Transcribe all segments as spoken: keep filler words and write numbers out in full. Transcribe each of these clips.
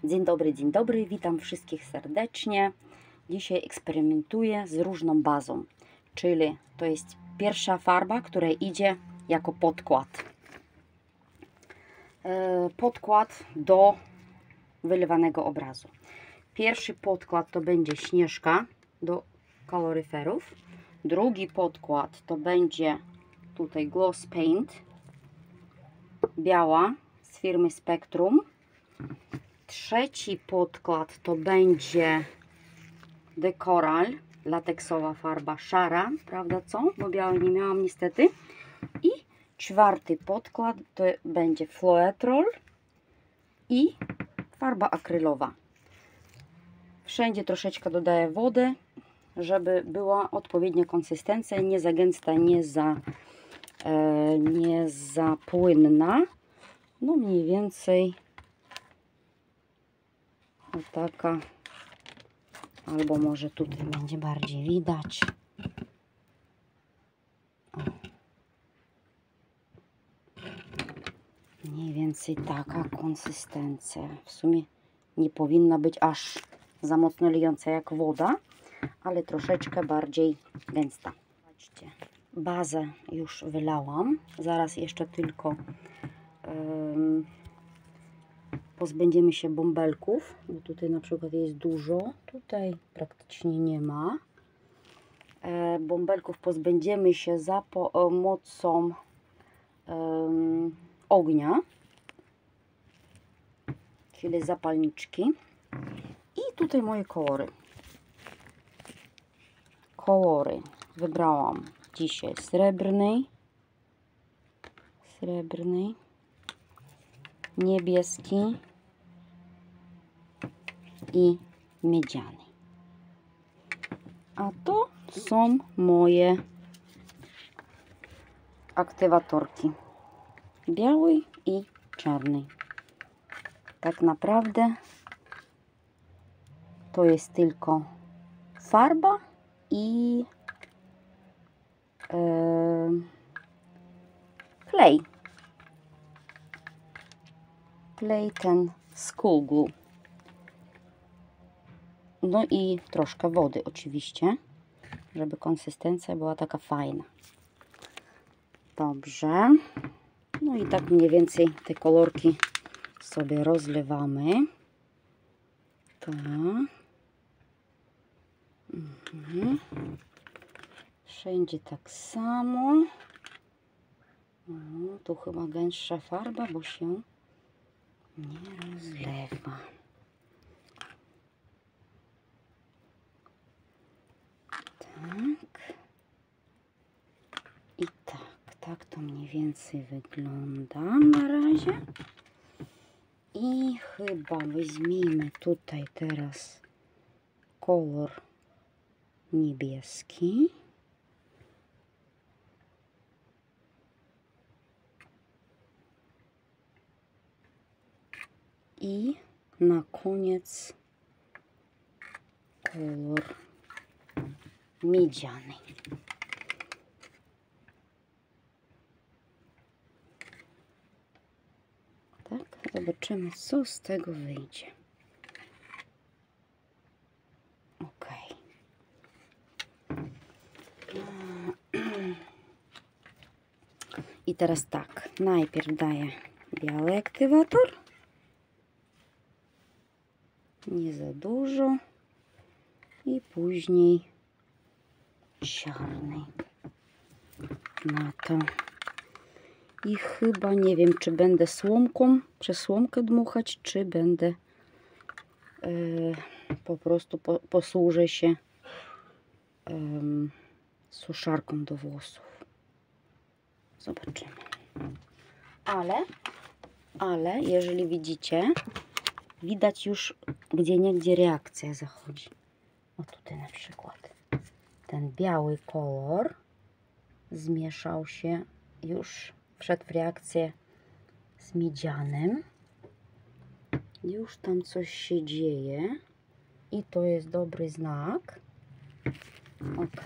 Dzień dobry, dzień dobry, witam wszystkich serdecznie. Dzisiaj eksperymentuję z różną bazą, czyli to jest pierwsza farba, która idzie jako podkład. Podkład do wylewanego obrazu. Pierwszy podkład to będzie śnieżka do kaloryferów. Drugi podkład to będzie tutaj Gloss Paint biała z firmy Spectrum. Trzeci podkład to będzie Decoral, lateksowa farba szara, prawda co? Bo białej nie miałam niestety. I czwarty podkład to będzie Floetrol i farba akrylowa. Wszędzie troszeczkę dodaję wody, żeby była odpowiednia konsystencja, nie za gęsta, nie za, e, nie za płynna. No mniej więcej taka, albo może tutaj będzie bardziej widać. O. Mniej więcej taka konsystencja. W sumie nie powinna być aż za mocno lejąca jak woda, ale troszeczkę bardziej gęsta. Zobaczcie, bazę już wylałam. Zaraz jeszcze tylko um, pozbędziemy się bąbelków, bo tutaj na przykład jest dużo, tutaj praktycznie nie ma. E, bąbelków pozbędziemy się za pomocą um, ognia, czyli zapalniczki. I tutaj moje kolory. Kolory wybrałam dzisiaj srebrny, srebrny, niebieski i miedziany. A to są moje aktywatorki. Biały i czarny. Tak naprawdę to jest tylko farba i e, klej. Klej ten School Glue. No i troszkę wody oczywiście, żeby konsystencja była taka fajna. Dobrze. No i tak mniej więcej te kolorki sobie rozlewamy. Tak. Mhm. Wszędzie tak samo. O, tu chyba gęstsza farba, bo się nie rozlewa. Tak. I tak, tak to mniej więcej wygląda na razie. I chyba weźmiemy tutaj teraz kolor niebieski. I na koniec kolor miedziany. Tak, zobaczymy, co z tego wyjdzie. Ok. I teraz tak, najpierw daję biały aktywator. Nie za dużo. I później czarny na to. I chyba nie wiem, czy będę słomką, przez słomkę dmuchać, czy będę e, po prostu po, posłużę się e, suszarką do włosów. Zobaczymy. Ale, ale jeżeli widzicie, widać już gdzieniegdzie reakcja zachodzi. O tutaj na przykład. Ten biały kolor zmieszał się już, wszedł w reakcję z miedzianym. Już tam coś się dzieje i to jest dobry znak. Ok.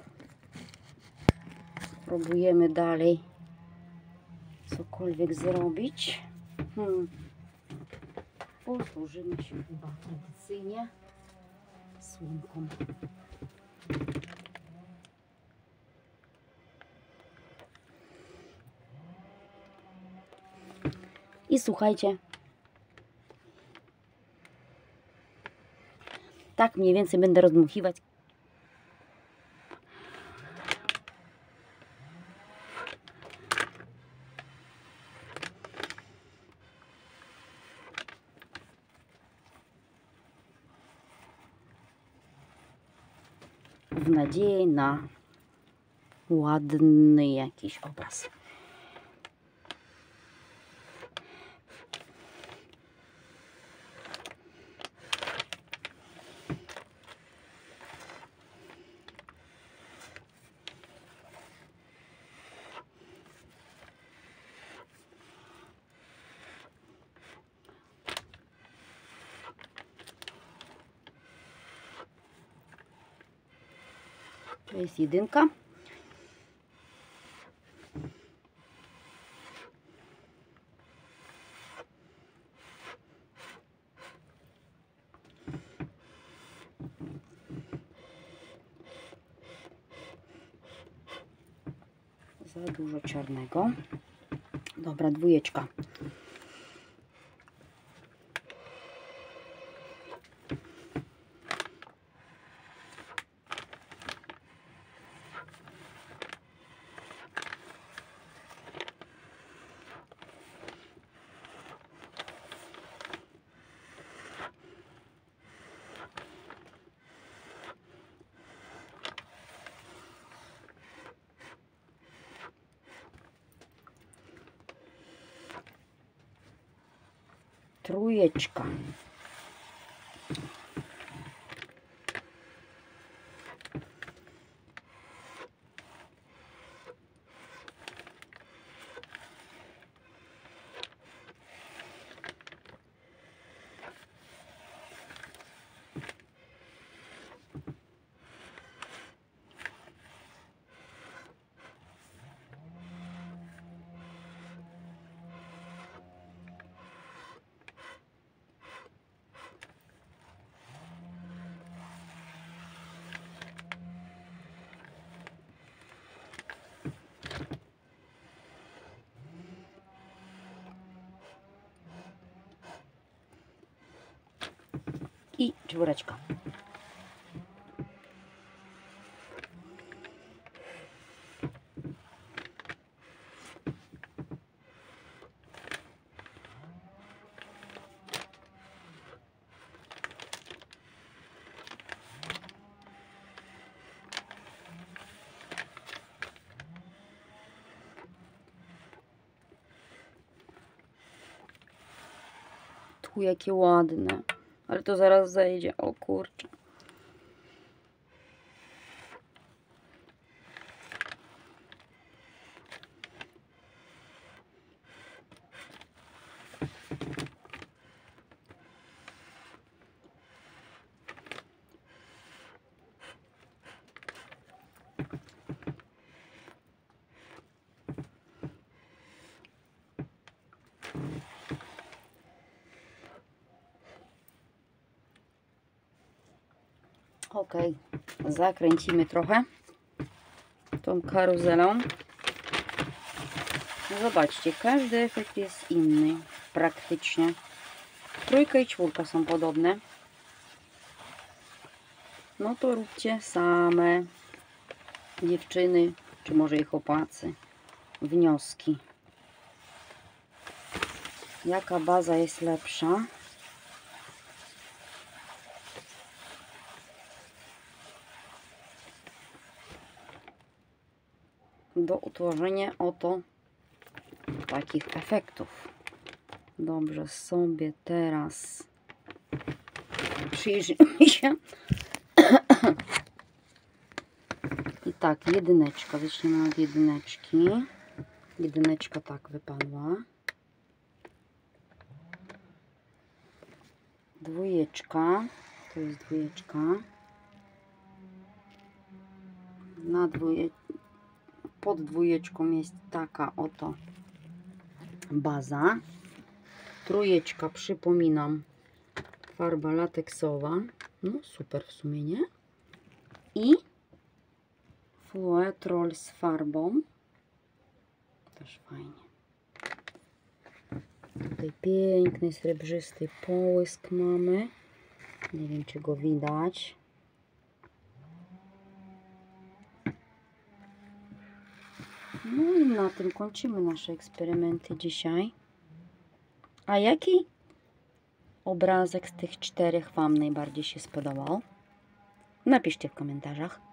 Spróbujemy dalej cokolwiek zrobić. Hmm. posłużymy się chyba tradycyjnie słomką. I słuchajcie, tak mniej więcej będę rozdmuchiwać. W nadziei na ładny jakiś obraz. To jest jedynka. Za dużo czarnego. Dobra, dwójeczka. Trójeczka. I czwóreczka. Tu jakie ładne. Ale to zaraz zejdzie. O kurczę. Ok, zakręcimy trochę tą karuzelą. Zobaczcie, każdy efekt jest inny praktycznie. Trójka i czwórka są podobne. No to róbcie same, dziewczyny, czy może i chłopacy, wnioski. Jaka baza jest lepsza? Do utworzenia oto takich efektów. Dobrze, sobie teraz przyjrzymy się. I tak, jedyneczka. Zaczniemy od jedyneczki. Jedyneczka tak wypadła. Dwójeczka. To jest dwójeczka. Na dwóje... Pod dwójeczką jest taka oto baza. Trójeczka, przypominam, farba lateksowa. No super w sumie, nie? I Floetrol z farbą. Też fajnie. Tutaj piękny, srebrzysty połysk mamy. Nie wiem, czy go widać. No i na tym kończymy nasze eksperymenty dzisiaj. A jaki obrazek z tych czterech Wam najbardziej się spodobał? Napiszcie w komentarzach.